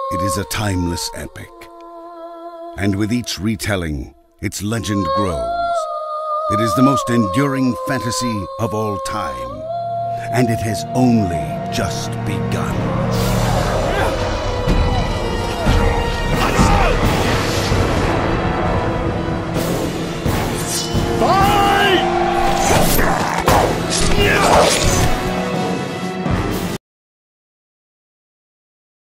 It is a timeless epic, and with each retelling, its legend grows. It is the most enduring fantasy of all time, and it has only just begun.